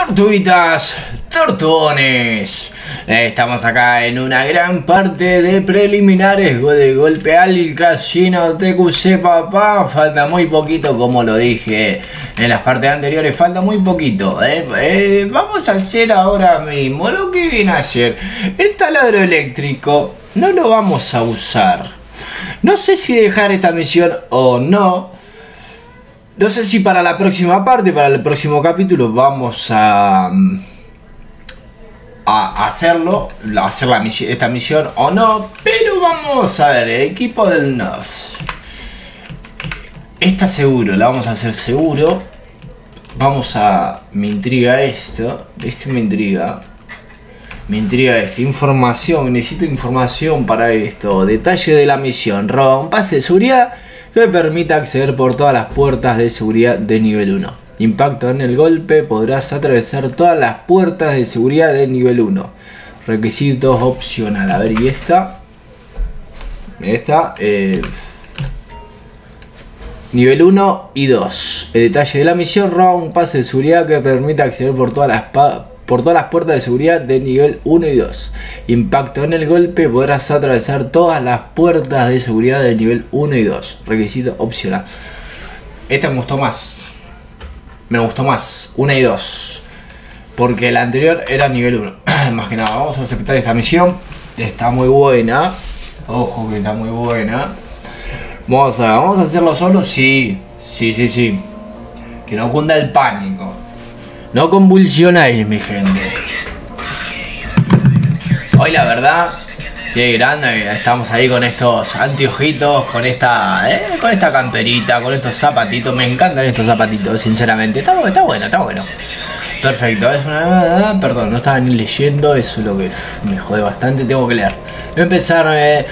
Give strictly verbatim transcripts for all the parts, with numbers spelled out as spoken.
Tortuguitas, tortugones, estamos acá en una gran parte de preliminares de Golpe al Casino T Q C, papá. Falta muy poquito, como lo dije en las partes anteriores, falta muy poquito, ¿eh? Eh, vamos a hacer ahora mismo lo que viene a ser el taladro eléctrico. No lo vamos a usar. No sé si dejar esta misión o no. No sé si para la próxima parte, para el próximo capítulo, vamos a, a hacerlo, a hacer la misión, esta misión o no. Pero vamos a ver, equipo del N O S. Esta seguro, la vamos a hacer seguro. Vamos a... Me intriga esto. Este me intriga. Me intriga esto. Información, necesito información para esto. Detalle de la misión. Roba un pase de seguridad que permita acceder por todas las puertas de seguridad de nivel uno. Impacto en el golpe, podrás atravesar todas las puertas de seguridad de nivel uno. Requisitos opcional. A ver, y esta. Esta. Eh, nivel uno y dos. El detalle de la misión: roba un pase de seguridad que permita acceder por todas las por todas las puertas de seguridad de nivel uno y dos. Impacto en el golpe, podrás atravesar todas las puertas de seguridad de nivel uno y dos. Requisito opcional. Esta me gustó más. Me gustó más. uno y dos. Porque la anterior era nivel uno. Más que nada, vamos a aceptar esta misión. Está muy buena. Ojo que está muy buena. Vamos a, ¿vamos a hacerlo solo? Sí. Sí, sí, sí. Que no cunda el pánico. No convulsionáis, mi gente. Hoy la verdad, qué grande, estamos ahí con estos anteojitos, con esta, eh, con esta camperita, con estos zapatitos. Me encantan estos zapatitos, sinceramente. Está, está bueno, está bueno. Perfecto, es una... Perdón, no estaba ni leyendo, eso es lo que me jode bastante, tengo que leer. Voy a empezar... Eh,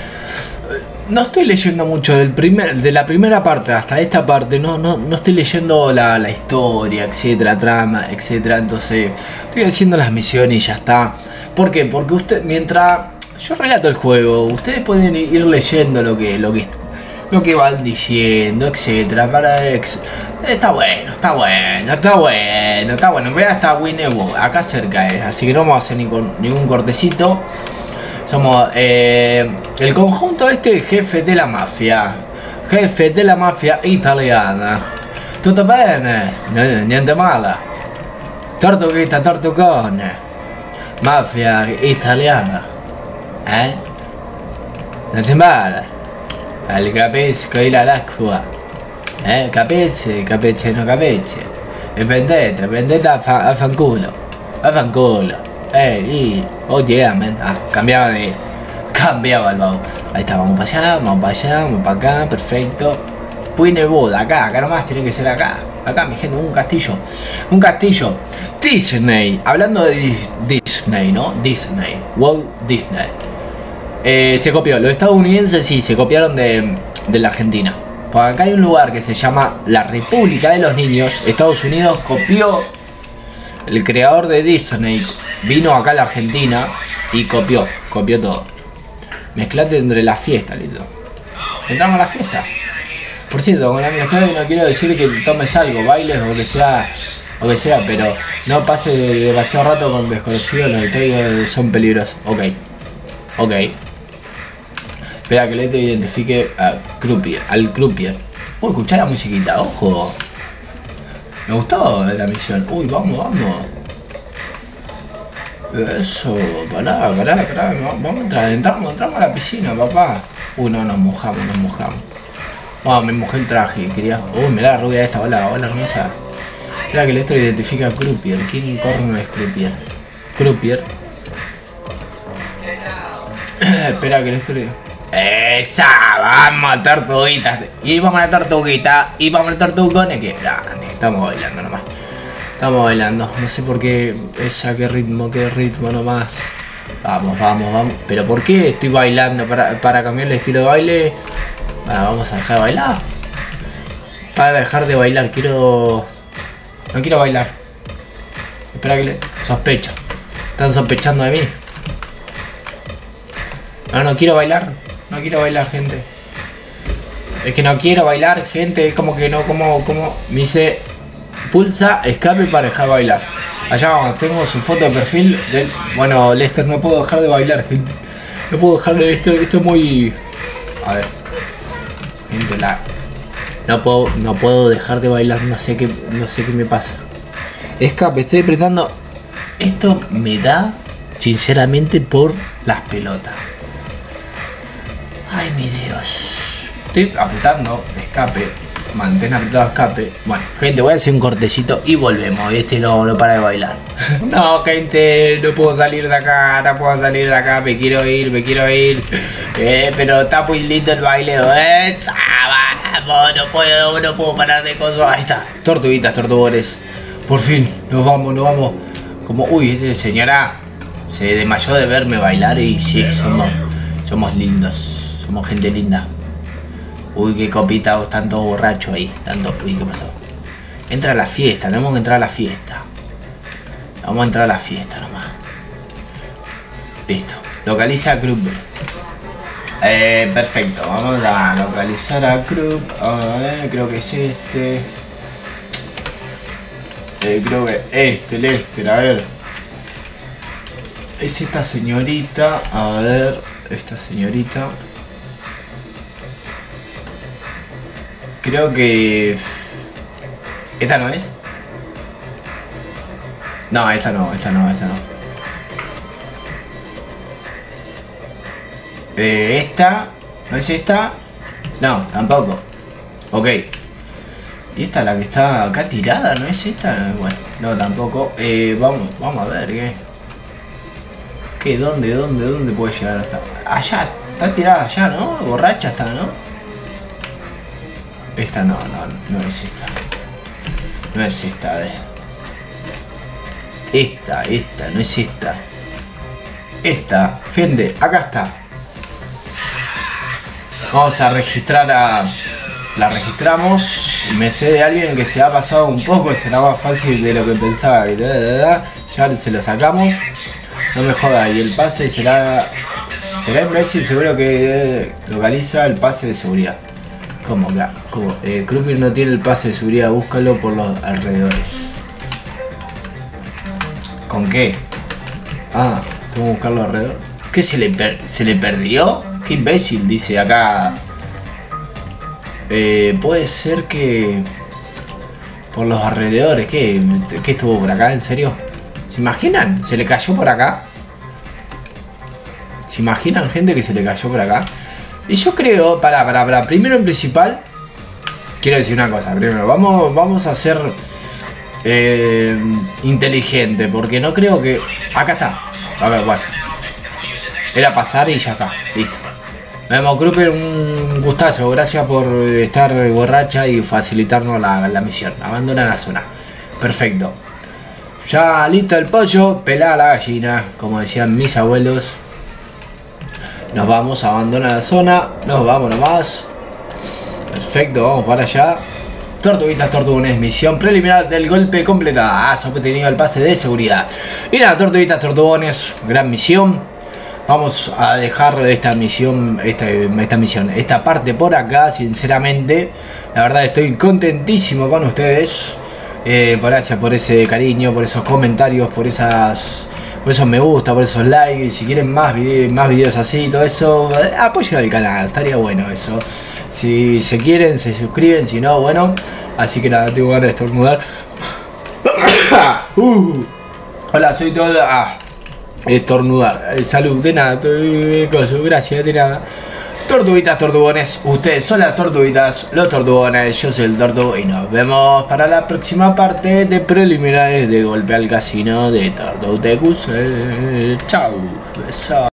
no estoy leyendo mucho del primer, de la primera parte hasta esta parte, no, no, no estoy leyendo la, la historia, etcétera, trama, etcétera. Entonces estoy haciendo las misiones y ya está. ¿Por qué? Porque usted, mientras yo relato el juego, ustedes pueden ir leyendo lo que, lo que, lo que van diciendo, etcétera. Para ex... Está bueno, está bueno, está bueno, está bueno. Voy hasta Winnebo, acá cerca es, así que no vamos a hacer ningún, ningún cortecito. Somos eh, el conjunto este jefe de la mafia. Jefe de la mafia italiana. Tutto bene, niente male. Tortuguita, tortugone. Mafia italiana. Eh? Non si male. Il capisco il l'acqua. Eh? Capisci? Capisci no capisci? E vendete, vendete a, fa, a fanculo. A fanculo. Eh, y... Oh yeah, man. Ah, cambiaba de... Cambiaba el baúl. Ahí está, vamos para allá, vamos para allá, vamos para acá, perfecto. Puinebud, acá, acá nomás tiene que ser acá. Acá, mi gente, un castillo. Un castillo. Disney. Hablando de Disney, ¿no? Disney. Walt Disney. Eh, se copió. Los estadounidenses sí, se copiaron de, de la Argentina. Por acá hay un lugar que se llama la República de los Niños. Estados Unidos copió... El creador de Disney vino acá a la Argentina y copió, copió todo. Mezclate entre la fiesta, lindo. Entramos a la fiesta. Por cierto, con la mezclada no quiero decir que tomes algo, bailes o que sea, o que sea, pero no pases demasiado rato con desconocidos, los detalles son peligrosos. Ok, ok. Espera que le te identifique a Croupier, al Croupier. Puedo escuchar la musiquita, ojo. Me gustó la misión. Uy, vamos, vamos. Eso, pará, pará, pará. Vamos a entrar, entramos, entramos a la piscina, papá. Uy, no, nos mojamos, nos mojamos. Oh, me mojé el traje, quería. Uy, mirá la rubia esta, hola, hola, hermosa. Espera que el esto identifica a Croupier. ¿Quién corno es Croupier? Croupier. Espera que el esto le... ¡Esa! Vamos a tortuguitas. Y vamos a la tortuguita. Y vamos a tortugones. Que grande. Estamos bailando nomás. Estamos bailando. No sé por qué. Esa, qué ritmo, qué ritmo nomás. Vamos, vamos, vamos. Pero ¿por qué estoy bailando? Para, para cambiar el estilo de baile. Bueno, vamos a dejar de bailar. Para dejar de bailar. Quiero... No quiero bailar. Espera que le... Sospecho. Están sospechando de mí. No, no quiero bailar. No quiero bailar, gente. Es que no quiero bailar, gente. Es como que no, como, como... Me dice... Pulsa escape para dejar bailar. Allá vamos, tengo su foto de perfil del... Bueno, Lester, no puedo dejar de bailar, gente. No puedo dejar de... Esto, esto es muy... A ver. Gente, la... No puedo, no puedo dejar de bailar, no sé qué, no sé qué me pasa. Escape, estoy apretando. Esto me da, sinceramente, por las pelotas. Ay, mi Dios. Estoy apretando escape. Mantén apretado escape. Bueno, gente, voy a hacer un cortecito y volvemos. Este no, no para de bailar. No, gente, no puedo salir de acá. No puedo salir de acá. Me quiero ir, me quiero ir. Eh, pero está muy lindo el baile. Eh, vamos, no puedo, no puedo parar de cosas. Ahí está. Tortuguitas, tortugones. Por fin, nos vamos, nos vamos. Como, uy, este señora se desmayó de verme bailar y sí, somos, somos lindos. Somos gente linda. Uy, qué copita, están todos borrachos ahí. Tanto, uy, ¿qué pasó? Entra a la fiesta, tenemos que entrar a la fiesta. Vamos a entrar a la fiesta nomás. Listo. Localiza a Krupp. Eh, perfecto. Vamos a localizar a Krupp. A ver, creo que es este. Eh, creo que este, Lester, a ver. Es esta señorita. A ver, esta señorita. Creo que... ¿Esta no es? No, esta no, esta no, esta no. Eh, esta... ¿No es esta? No, tampoco. Ok. ¿Y esta la que está acá tirada? ¿No es esta? Bueno, no, tampoco. Eh, vamos, vamos a ver, ¿qué? ¿Qué? ¿Dónde, dónde, dónde puede llegar hasta? Allá, está tirada allá, ¿no? Borracha está, ¿no? Esta no, no, no es esta. No es esta, a ver. Esta, esta, no es esta. Esta, gente, acá está. Vamos a registrar a... La registramos. Me sé de alguien que se ha pasado un poco. Será más fácil de lo que pensaba. Ya se lo sacamos. No me joda. Y el pase será... Será imbécil, seguro que localiza el pase de seguridad. ¿Cómo? ¿Cómo? Eh, Krupp no tiene el pase de seguridad, búscalo por los alrededores. ¿Con qué? Ah, tengo que buscarlo alrededor. ¿Qué se le, per se le perdió? Qué imbécil, dice acá. Eh, puede ser que... Por los alrededores, ¿qué? ¿Qué estuvo por acá? ¿En serio? ¿Se imaginan? ¿Se le cayó por acá? ¿Se imaginan, gente, que se le cayó por acá? Y yo creo, para, para, para, primero en principal, quiero decir una cosa, primero, vamos, vamos a ser eh, inteligente, porque no creo que... Acá está, a ver, bueno, era pasar y ya está, listo. Nos vemos, Krupp, un gustazo, gracias por estar borracha y facilitarnos la, la misión, abandona la zona, perfecto. Ya listo el pollo, pelada la gallina, como decían mis abuelos. Nos vamos, abandona la zona. Nos vamos nomás. Perfecto, vamos para allá. Tortuguitas, tortugones, misión preliminar del golpe completada. Has obtenido el pase de seguridad. Y nada, tortuguitas, tortugones, gran misión. Vamos a dejar esta misión, esta, esta misión, esta parte por acá, sinceramente. La verdad estoy contentísimo con ustedes. Eh, gracias por ese cariño, por esos comentarios, por esas... Por esos me gusta, por esos likes. Y si quieren más, vide más videos así, todo eso, apoyen al canal, estaría bueno eso. Si se quieren, se suscriben, si no, bueno. Así que nada, tengo ganas de estornudar. uh. Hola, soy todo... Ah, estornudar. Salud, de nada, gracias, de nada. Tortuguitas, tortugones, ustedes son las tortuguitas, los tortugones, yo soy el tortugo y nos vemos para la próxima parte de preliminares de Golpe al Casino de Tortuguitas. Chau, besos.